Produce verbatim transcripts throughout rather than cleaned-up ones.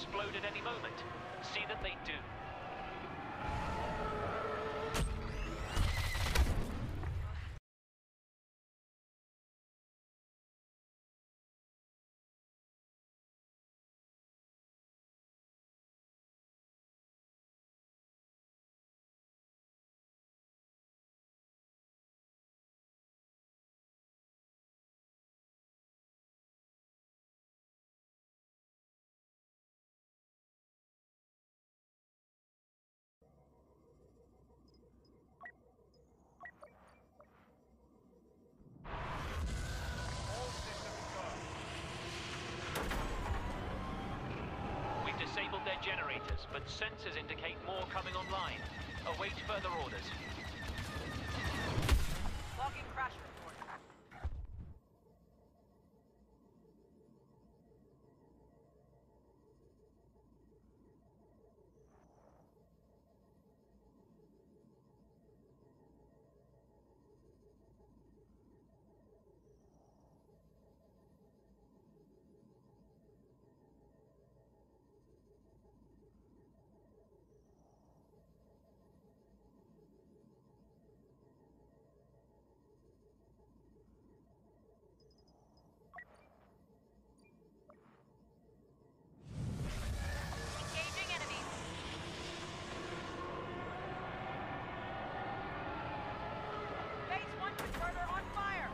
explode at any moment. See that they do. We've disabled their generators, but sensors indicate more coming online. Await further orders. Logging crash report. Engaging enemies. Phase one converter on fire.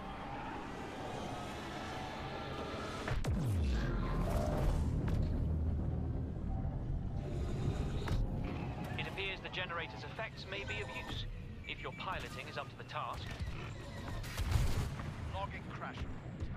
It appears the generator's effects may be of use, if your piloting is up to the task. Logging crash report.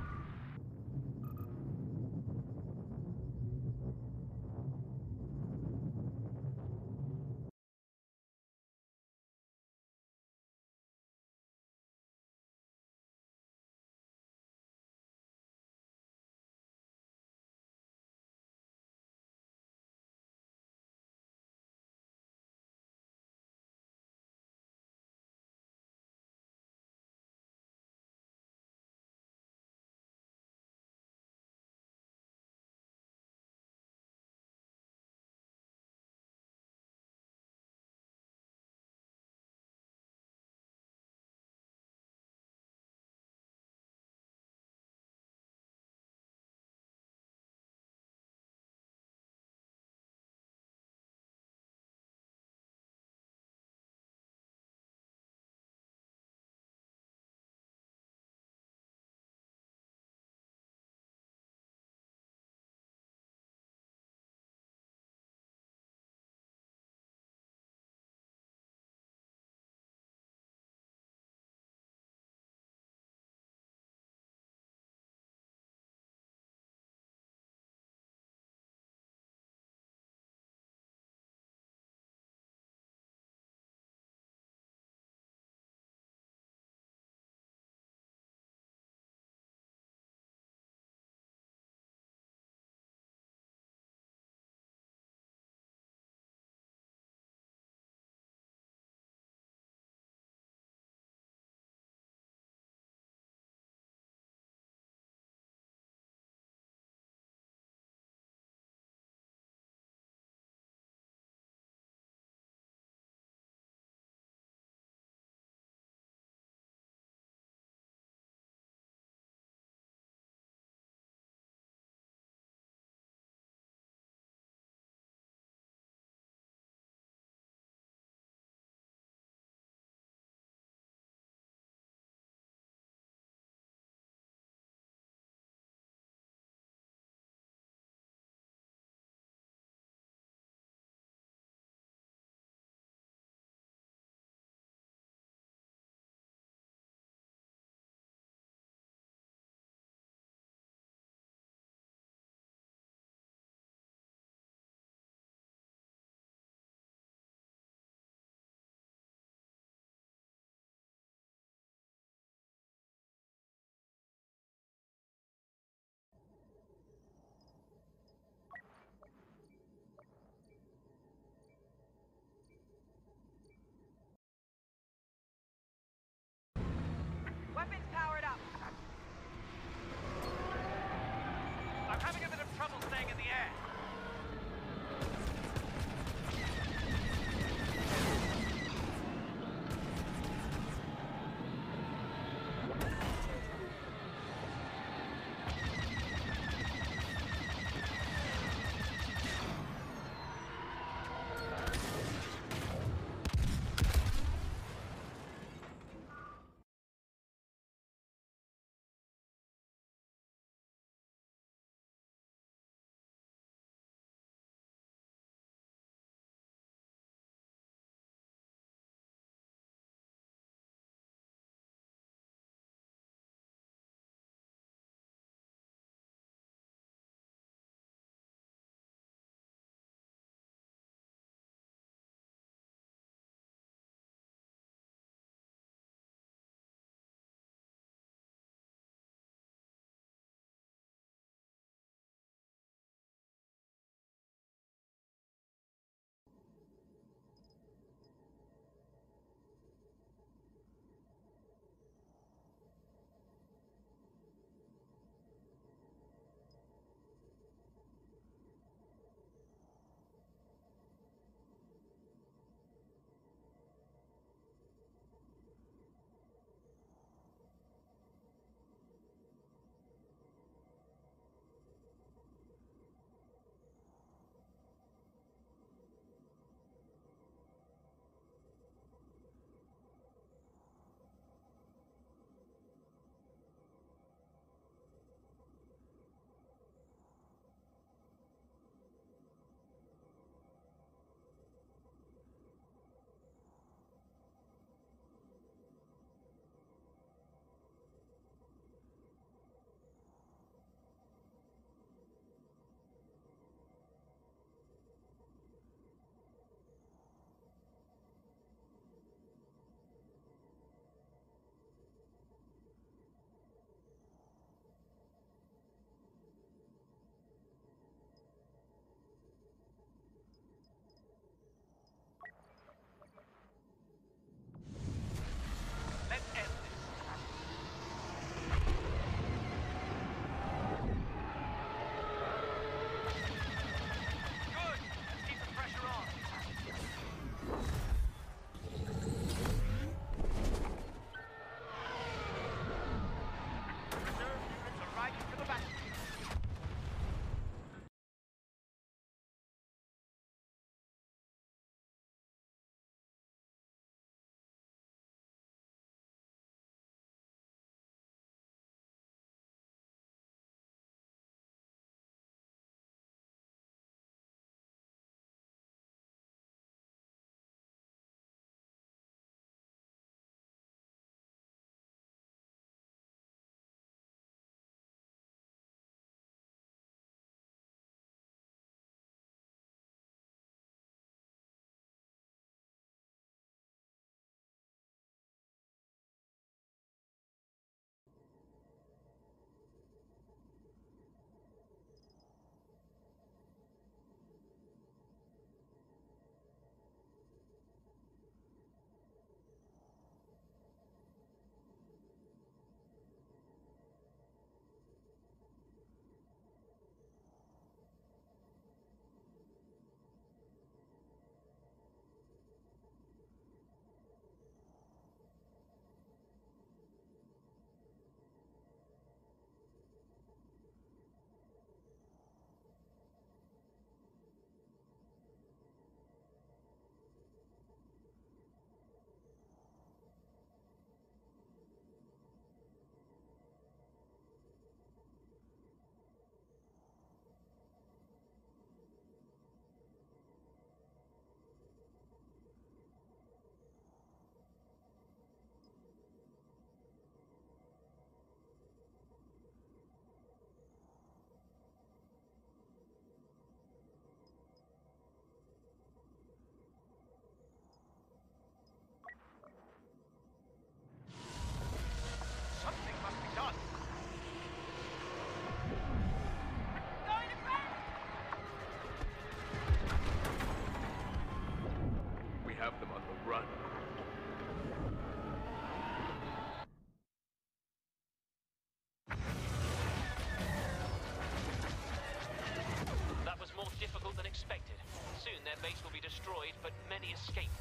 That base will be destroyed, but many escape.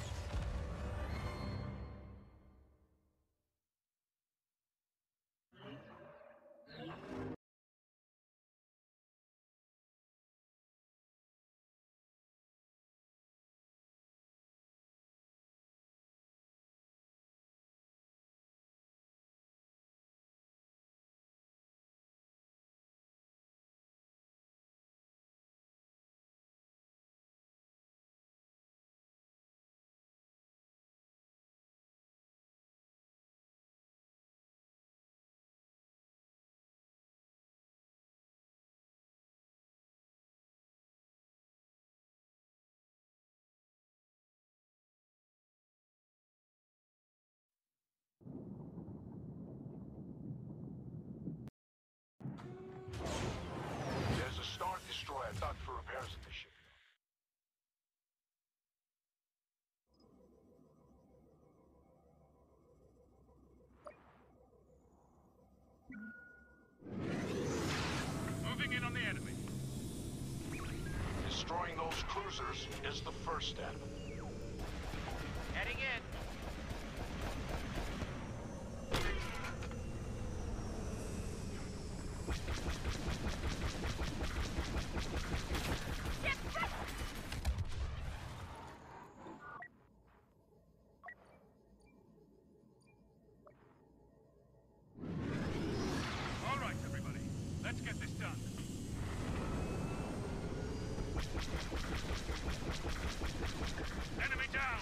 There's a Star Destroyer docked for repairs at the ship. Moving in on the enemy. Destroying those cruisers is the first step. Heading in. All right, everybody. Let's get this done. Enemy down!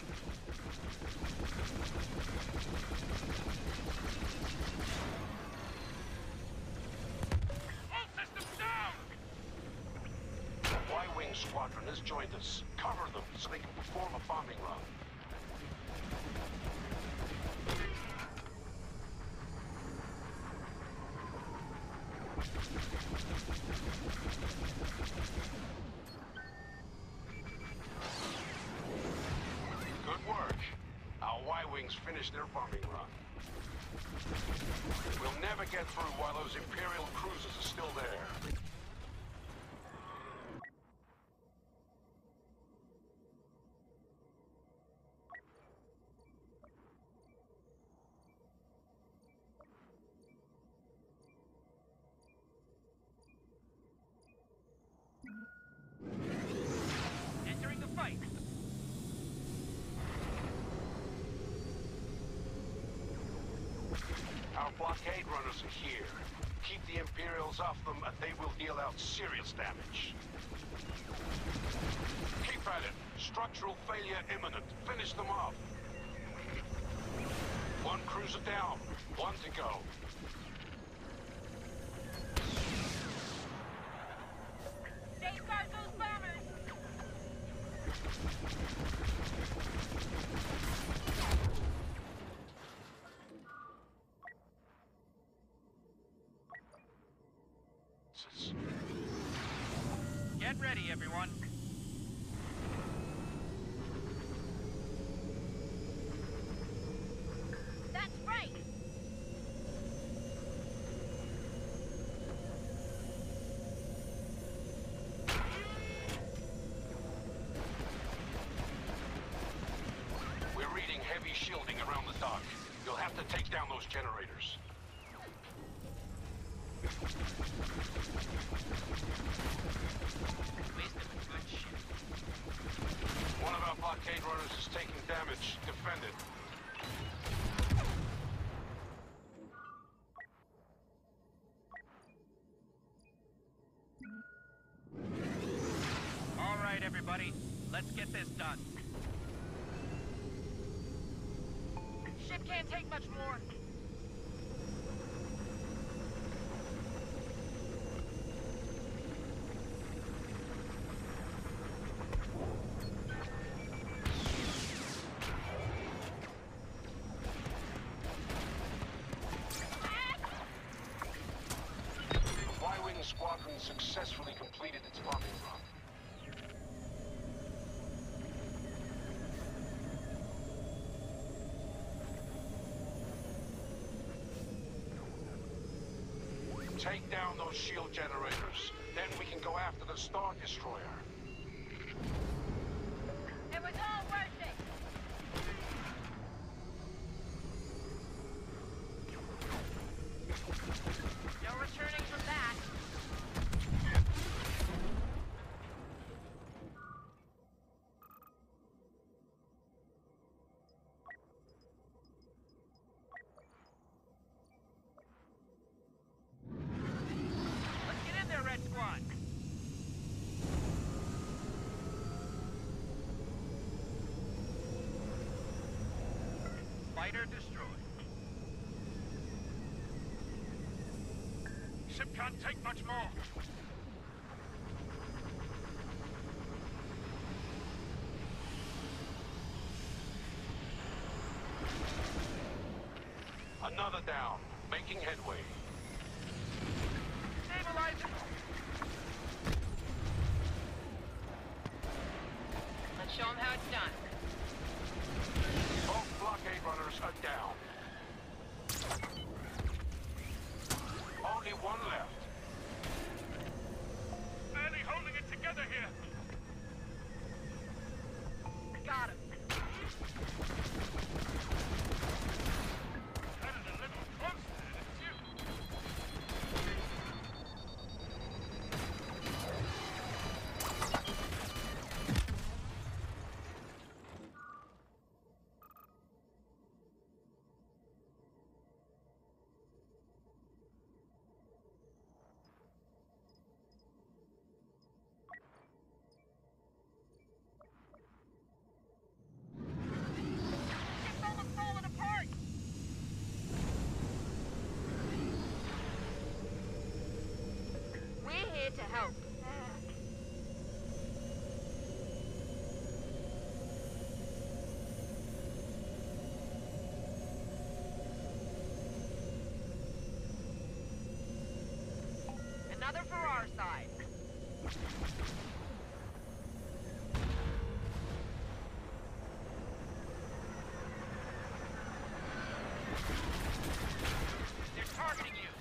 All systems down! The Y-Wing squadron has joined us. Cover them so they can perform a bombing run. Good work. Our Y-Wings finished their bombing run. We'll never get through while those Imperial cruisers are still there. Entering the fight. Our blockade runners are here. Keep the Imperials off them and they will deal out serious damage. Keep at it. Structural failure imminent. Finish them off. One cruiser down. One to go. Safeguard those bombers! Get ready, everyone. That's right! We're reading heavy shielding around the dock. You'll have to take down those generators. One of our blockade runners is taking damage. Defend it. All right, everybody. Let's get this done. Ship can't take much more. The Y-Wing squadron successfully completed its bombing run. Take down those shield generators. Then we can go after the Star Destroyer. Fighter destroyed. Ship can't take much more. Another down. Making headway. Stabilizing. Let's show them how it's done. Both blockade runners are down. Only one left. Barely holding it together here. Got him. That is a little close there, isn't you? Ship's almost falling apart. We're here to help. Another for our side. They're targeting you.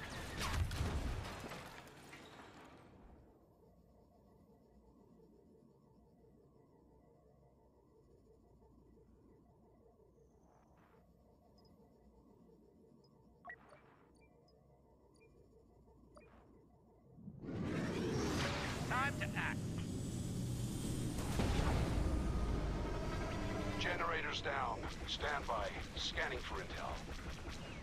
Time to act. Generators down. Stand by. Scanning for intel.